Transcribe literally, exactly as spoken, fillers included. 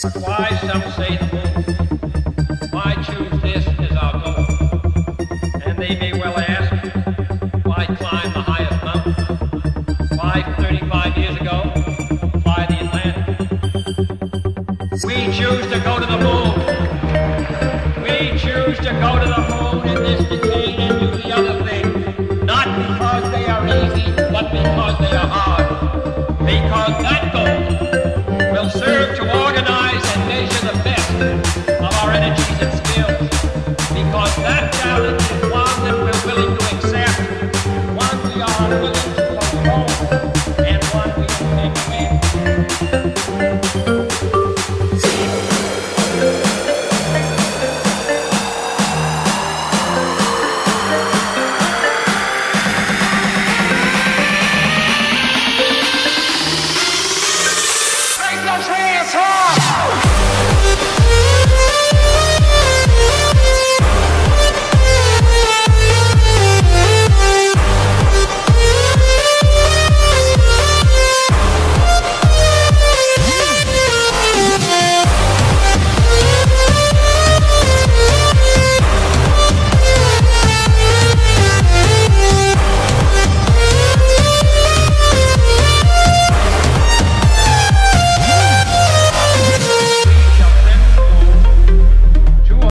Why, some say the moon. Why choose this as our goal? And they may well ask, why climb the highest mountain? Why, thirty-five years ago, fly the Atlantic? We choose to go to the moon. We choose to go to the moon in this decade and do the other thing, not because they are easy, but because they are hard. Because that goal will serve to organize and measure the best of our energies and skills. Because that challenge is one that we're willing to accept, one we are unwilling to postpone, and one we intend to win.